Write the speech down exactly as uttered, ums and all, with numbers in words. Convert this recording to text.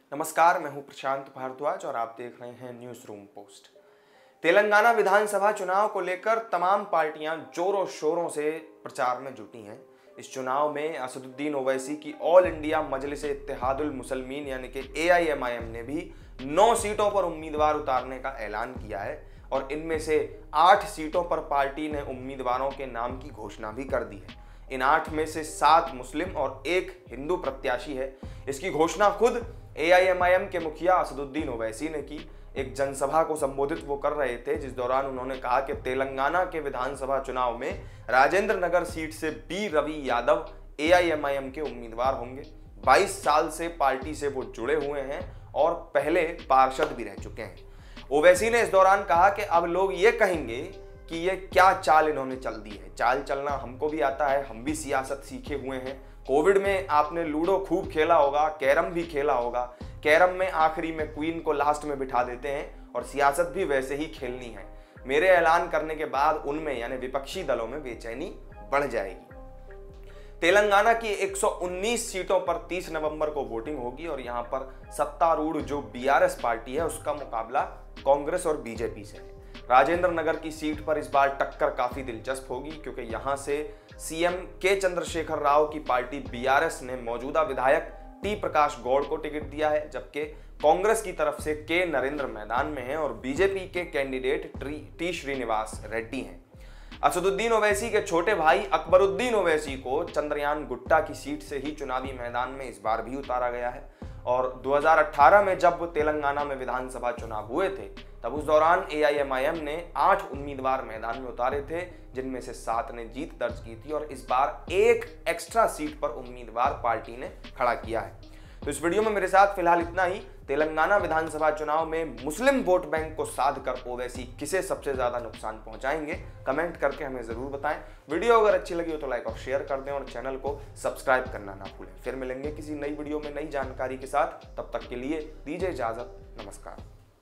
नमस्कार, मैं हूं प्रशांत भारद्वाज और आप देख रहे हैं न्यूज रूम पोस्ट। तेलंगाना विधानसभा चुनाव को लेकर तमाम पार्टियां जोरों शोरों से प्रचार में जुटी हैं। इस चुनाव में असदुद्दीन ओवैसी की ऑल इंडिया मजलिस इत्तेहादुल मुसलमीन यानी कि ए आई एम आई एम ने भी नौ सीटों पर उम्मीदवार उतारने का ऐलान किया है और इनमें से आठ सीटों पर पार्टी ने उम्मीदवारों के नाम की घोषणा भी कर दी है। इन आठ में से सात मुस्लिम और एक हिंदू प्रत्याशी है। इसकी घोषणा खुद ए आई एम आई एम के मुखिया असदुद्दीन ओवैसी ने की। एक जनसभा को संबोधित वो कर रहे थे, जिस दौरान उन्होंने कहा कि तेलंगाना के विधानसभा चुनाव में राजेंद्र नगर सीट से B Ravi Yadav A I M I M के उम्मीदवार होंगे। बाईस साल से पार्टी से वो जुड़े हुए हैं और पहले पार्षद भी रह चुके हैं। ओवैसी ने इस दौरान कहा कि अब लोग ये कहेंगे कि ये क्या चाल इन्होंने चल दी है। चाल चलना हमको भी आता है, हम भी सियासत सीखे हुए हैं। कोविड में आपने लूडो खूब खेला होगा, कैरम भी खेला होगा। कैरम में आखिरी में क्वीन को लास्ट में बिठा देते हैं और सियासत भी वैसे ही खेलनी है। मेरे ऐलान करने के बाद उनमें यानी विपक्षी दलों में बेचैनी बढ़ जाएगी। तेलंगाना की एक सौ उन्नीस सीटों पर तीस नवंबर को वोटिंग होगी और यहां पर सत्तारूढ़ जो बी आर एस पार्टी है उसका मुकाबला कांग्रेस और बी जे पी से है। राजेंद्र नगर की सीट पर इस बार टक्कर काफी दिलचस्प होगी, क्योंकि यहां से सी एम के चंद्रशेखर राव की पार्टी बी आर एस ने मौजूदा विधायक टी प्रकाश गौड़ को टिकट दिया है, जबकि कांग्रेस की तरफ से के नरेंद्र मैदान में हैं और बी जे पी के कैंडिडेट टी श्रीनिवास रेड्डी हैं। असदुद्दीन ओवैसी के छोटे भाई अकबरुद्दीन ओवैसी को चंद्रयान गुट्टा की सीट से ही चुनावी मैदान में इस बार भी उतारा गया है और दो हज़ार अठारह में जब तेलंगाना में विधानसभा चुनाव हुए थे तब उस दौरान ए आई एम आई एम ने आठ उम्मीदवार मैदान में उतारे थे, जिनमें से सात ने जीत दर्ज की थी और इस बार एक एक्स्ट्रा सीट पर उम्मीदवार पार्टी ने खड़ा किया है। तो इस वीडियो में मेरे साथ फिलहाल इतना ही। तेलंगाना विधानसभा चुनाव में मुस्लिम वोट बैंक को साध कर ओवैसी किसे सबसे ज्यादा नुकसान पहुंचाएंगे, कमेंट करके हमें जरूर बताएं। वीडियो अगर अच्छी लगी हो तो लाइक और शेयर कर दें और चैनल को सब्सक्राइब करना ना भूलें। फिर मिलेंगे किसी नई वीडियो में नई जानकारी के साथ, तब तक के लिए दीजिए इजाजत। नमस्कार।